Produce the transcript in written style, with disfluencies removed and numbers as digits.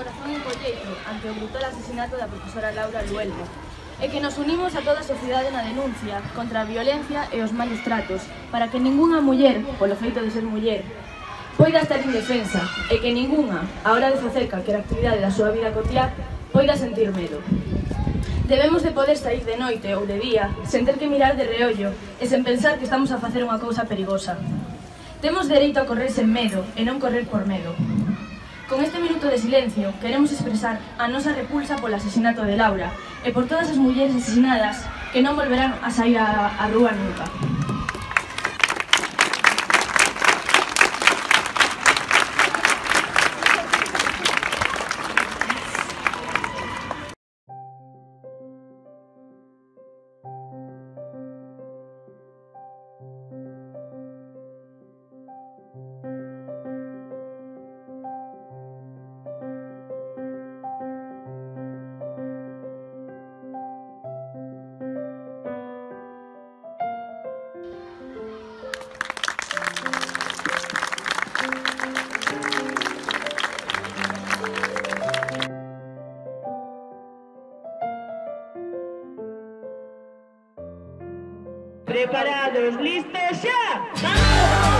corazón encolleito ante o brutal asesinato da profesora Laura Luelmo e que nos unimos a toda a sociedade na denuncia contra a violencia e os malos tratos para que ningunha muller, polo feito de ser muller, poida estar indefensa e que ningunha, a hora de facer calquera actividade da súa vida cotiá, poida sentir medo. Debemos de poder sair de noite ou de día sen ter que mirar de reollo e sen pensar que estamos a facer unha cousa perigosa. Temos dereito a correr sen medo e non correr por medo. Con este minuto de silencio queremos expresar a nosa repulsa polo asesinato de Laura e por todas as mulleres asesinadas que non volverán a sair á rúa nunca. Preparados, listos, xa! ¡Vamos!